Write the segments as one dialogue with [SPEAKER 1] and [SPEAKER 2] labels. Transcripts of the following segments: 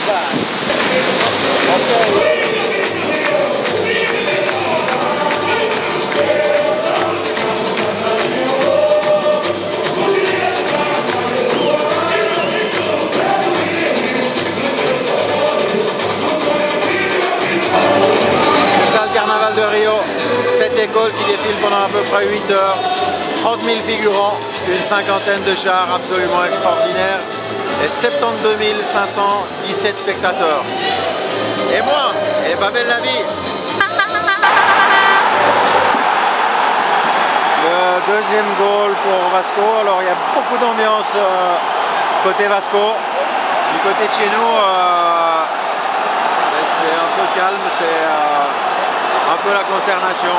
[SPEAKER 1] Carnaval de Rio, 7 écoles qui défilent pendant à peu près 8 heures, 30 000 figurants, une cinquantaine de chars absolument extraordinaires et 72 517 spectateurs. Et moi, elle est pas belle la vie. Le deuxième goal pour Vasco. Alors il y a beaucoup d'ambiance côté Vasco. Du côté de chez nous, c'est un peu calme, c'est un peu la consternation.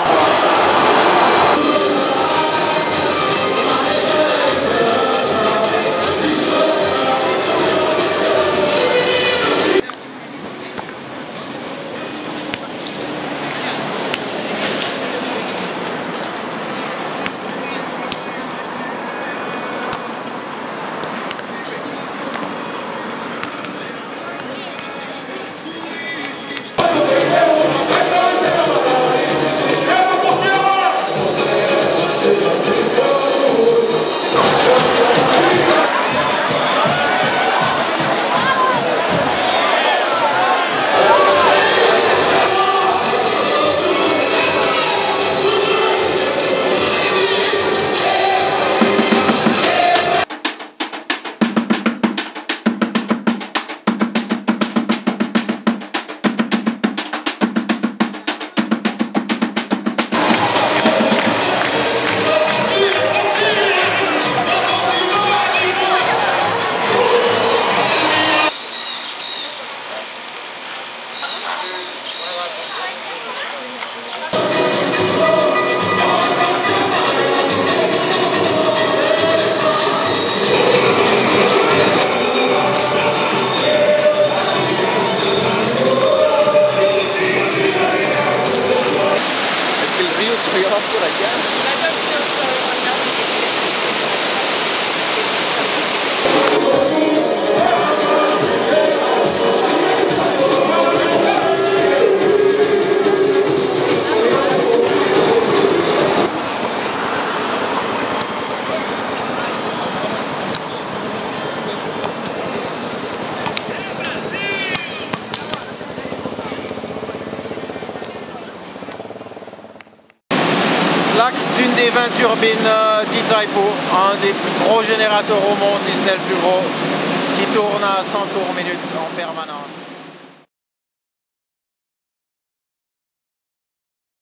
[SPEAKER 1] L'axe d'une des 20 turbines d'Itaipu, un des plus gros générateurs au monde, si ce n'est le plus gros, qui tourne à 100 tours minute en permanence.